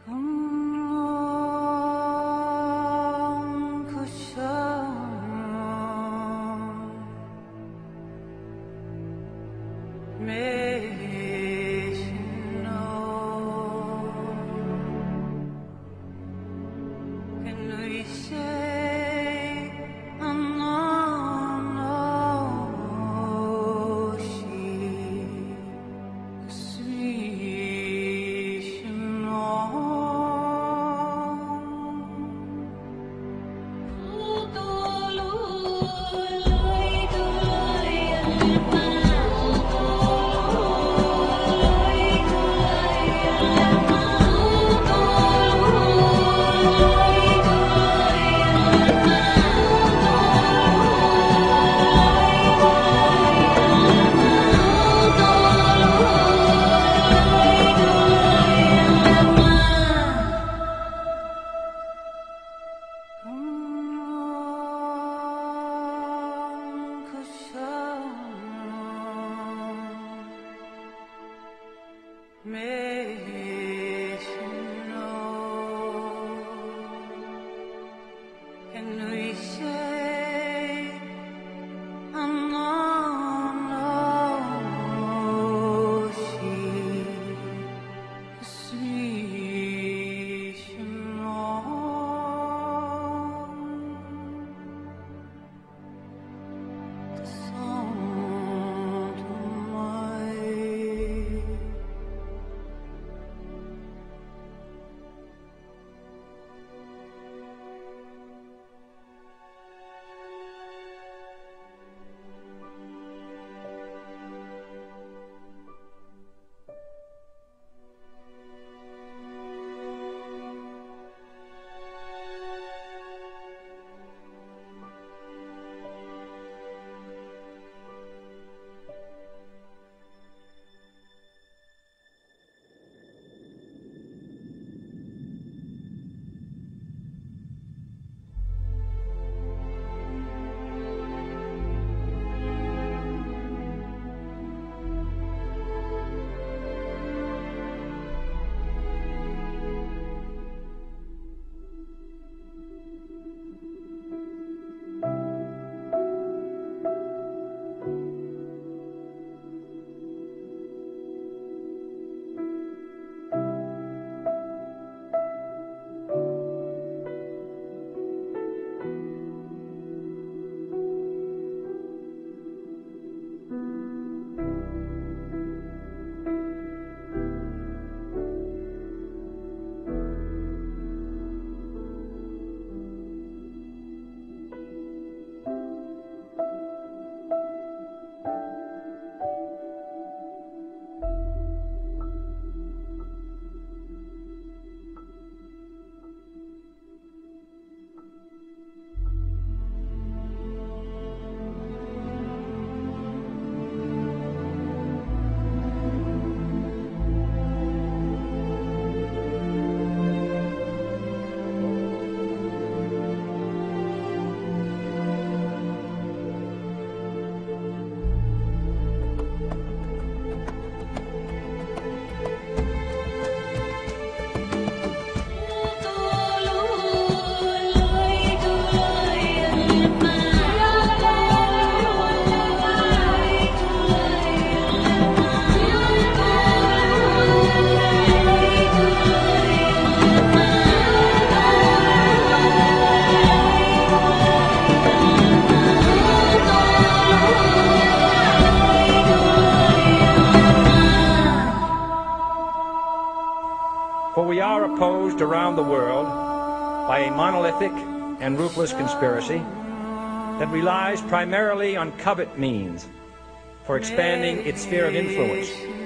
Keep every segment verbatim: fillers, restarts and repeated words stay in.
For we are opposed around the world by a monolithic and ruthless conspiracy that relies primarily on covert means for expanding its sphere of influence,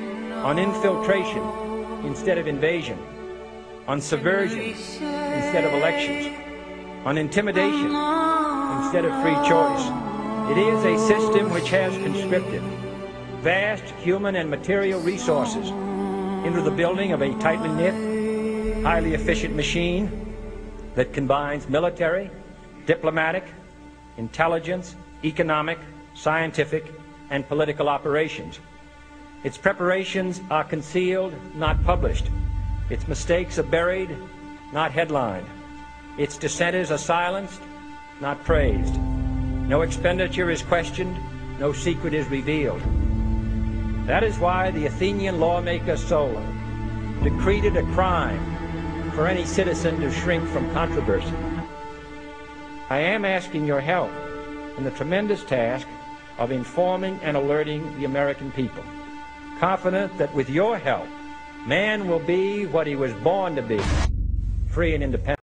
on infiltration instead of invasion, on subversion instead of elections, on intimidation instead of free choice. It is a system which has conscripted vast human and material resources into the building of a tightly knit, highly efficient machine that combines military, diplomatic, intelligence, economic, scientific, and political operations. Its preparations are concealed, not published. Its mistakes are buried, not headlined. Its dissenters are silenced, not praised. No expenditure is questioned, no secret is revealed. That is why the Athenian lawmaker Solon decreed it a crime for any citizen to shrink from controversy. I am asking your help in the tremendous task of informing and alerting the American people, confident that with your help, man will be what he was born to be, free and independent.